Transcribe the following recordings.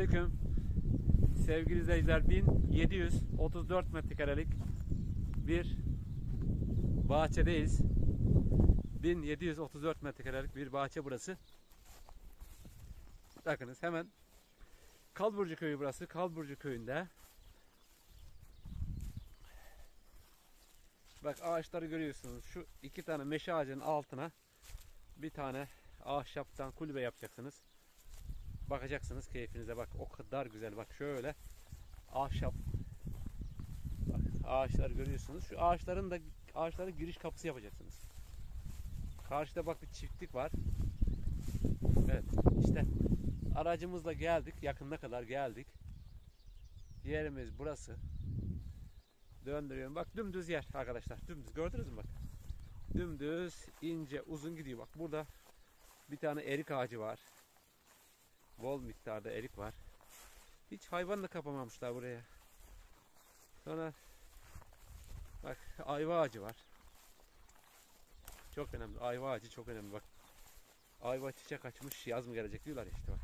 Selamünaleyküm. Sevgili izleyiciler, 1734 metrekarelik bir bahçedeyiz. 1734 metrekarelik bir bahçe burası. Bakınız, hemen Kalburcu köyü burası. Kalburcu köyünde. Bak, ağaçları görüyorsunuz. Şu iki tane meşe ağacının altına bir tane ahşaptan kulübe yapacaksınız. Bakacaksınız keyfinize, bak o kadar güzel. Bak şöyle ahşap, bak ağaçları görüyorsunuz. Şu ağaçların giriş kapısı yapacaksınız. Karşıda bak bir çiftlik var. Evet, işte aracımızla geldik, yakınına kadar geldik. Yerimiz burası. Döndürüyorum, bak dümdüz yer arkadaşlar, dümdüz, gördünüz mü bak. Dümdüz, ince, uzun gidiyor. Bak burada bir tane erik ağacı var. Bol miktarda erik var. Hiç hayvan da kapamamışlar buraya. Sonra bak ayva ağacı var. Çok önemli. Ayva ağacı çok önemli bak. Ayva çiçek açmış, yaz mı gelecek diyorlar ya işte bak.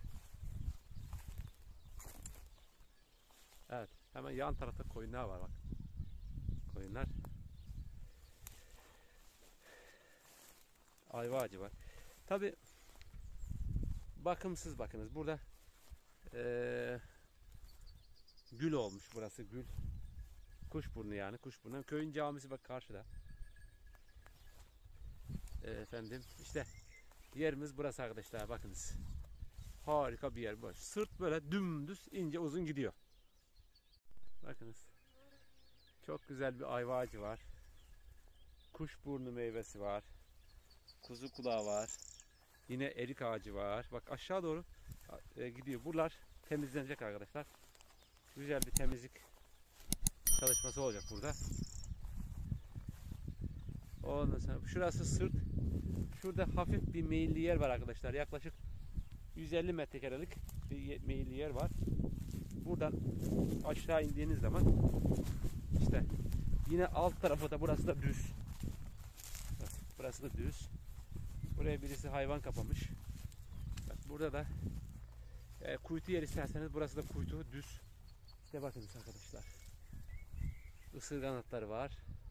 Evet, hemen yan tarafta koyunlar var bak. Koyunlar. Ayva ağacı var. Tabi bakımsız, bakınız burada gül olmuş burası, gül. Kuşburnu, yani kuşburnu. Köyün camisi bak karşıda. Efendim işte yerimiz burası arkadaşlar, bakınız. Harika bir yer bu. Sırt böyle dümdüz, ince, uzun gidiyor. Bakınız. Çok güzel bir ayva ağacı var. Kuşburnu meyvesi var. Kuzu kulağı var. Yine erik ağacı var. Bak aşağı doğru gidiyor. Buralar temizlenecek arkadaşlar. Güzel bir temizlik çalışması olacak burada. Ondan sonra şurası sırt. Şurada hafif bir meyilli yer var arkadaşlar. Yaklaşık 150 metrekarelik bir meyilli yer var. Buradan aşağı indiğiniz zaman işte yine alt tarafı da, burası da düz. Bak, burası da düz. Buraya birisi hayvan kapamış. Bak, burada da kuytu yer isterseniz, burası da kuytu, düz. İşte bakınız arkadaşlar. Isırgan atları var.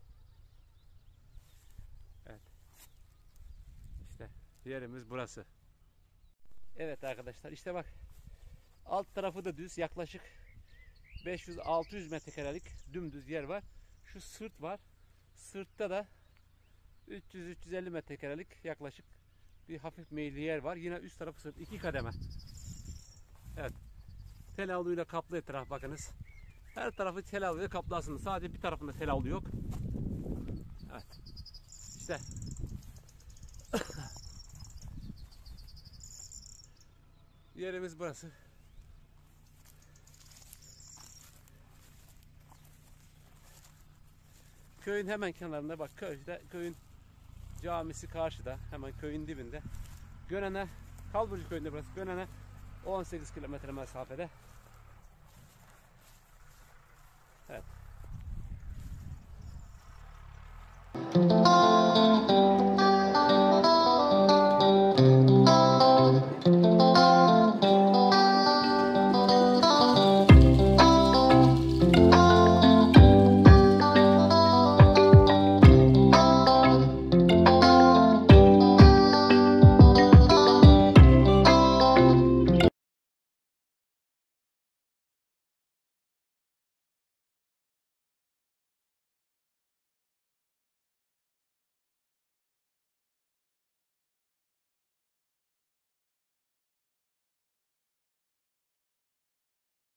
Evet. İşte yerimiz burası. Evet arkadaşlar, işte bak. Alt tarafı da düz. Yaklaşık 500-600 metrekarelik dümdüz yer var. Şu sırt var. Sırtta da 300-350 metrekarelik yaklaşık bir hafif meyilli yer var. Yine üst tarafı sırt. 2 kademe. Evet. Tel havluyla kaplı etraf, bakınız. Her tarafı tel havluyla kaplı aslında. Sadece bir tarafında tel havlu yok. Evet. İşte. Yerimiz burası. Köyün hemen kenarında bak, köyün camisi karşıda, hemen köyün dibinde. Gönen'e, Kalburcu köyünde burası. Gönen'e 18 kilometre mesafede.